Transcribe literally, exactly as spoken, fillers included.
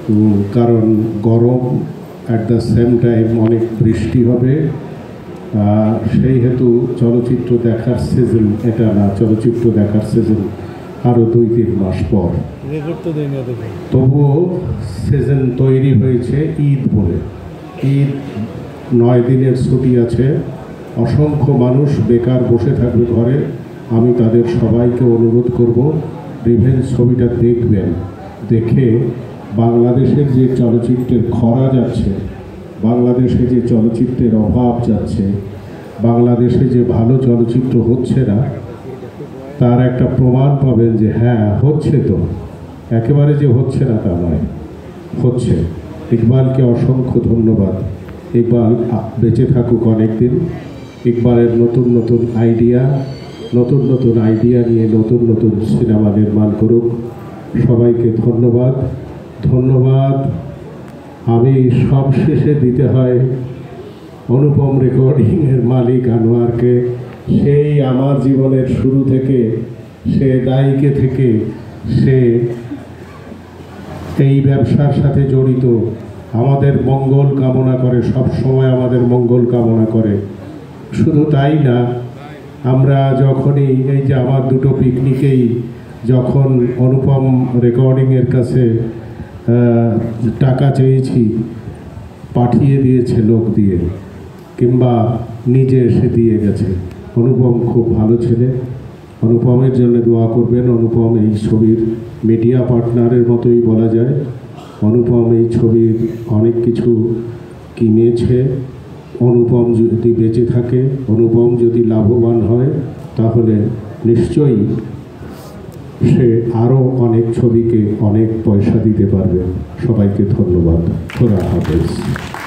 কারণ গরম, at the same time অনেক বৃষ্টি হবে, সেই হেতু চলচ্চিত্র দেখার সিজন এটা না, চলচ্চিত্র দেখার সিজন আরও দুই তিন মাস পর। তবুও সিজন তৈরি হয়েছে ঈদ বলে। ঈদ নয় দিনের ছুটি আছে, অসংখ্য মানুষ বেকার বসে থাকবে ঘরে। আমি তাদের সবাইকে অনুরোধ করব, রিভেঞ্জ ছবিটা দেখবেন, দেখে বাংলাদেশের যে চলচ্চিত্রের খরা যাচ্ছে, বাংলাদেশে যে চলচ্চিত্রের অভাব যাচ্ছে, বাংলাদেশে যে ভালো চলচ্চিত্র হচ্ছে না, তার একটা প্রমাণ পাবেন যে হ্যাঁ হচ্ছে, তো একেবারে যে হচ্ছে না তা নয়, হচ্ছে। ইকবালকে অসংখ্য ধন্যবাদ। ইকবাল বেঁচে থাকুক অনেক দিন। ইকবালের নতুন নতুন আইডিয়া নতুন নতুন আইডিয়া নিয়ে নতুন নতুন সিনেমা নির্মাণ করুক। সবাইকে ধন্যবাদ ধন্যবাদ আমি সব শেষে দিতে হয় অনুপম রেকর্ডিংয়ের মালিক আনোয়ারকে। সেই আমার জীবনের শুরু থেকে, সে দায়িকে থেকে, সে এই ব্যবসার সাথে জড়িত, আমাদের মঙ্গল কামনা করে, সব সময় আমাদের মঙ্গল কামনা করে। শুধু তাই না, আমরা যখনই এই যে আমার দুটো পিকনিকেই যখন অনুপম রেকর্ডিংয়ের কাছে টাকা চেয়েছি, পাঠিয়ে দিয়েছে লোক দিয়ে, কিংবা নিজে এসে দিয়ে গেছে। অনুপম খুব ভালো ছেলে। অনুপমের জন্য দোয়া করবেন। অনুপম এই ছবির মিডিয়া পার্টনারের মতোই বলা যায়। অনুপম এই ছবির অনেক কিছু কিনেছে। অনুপম যদি বেঁচে থাকে, অনুপম যদি লাভবান হয়, তাহলে নিশ্চয়ই সে আরও অনেক ছবিকে অনেক পয়সা দিতে পারবে। সবাইকে ধন্যবাদ। খোদা হাফেজ।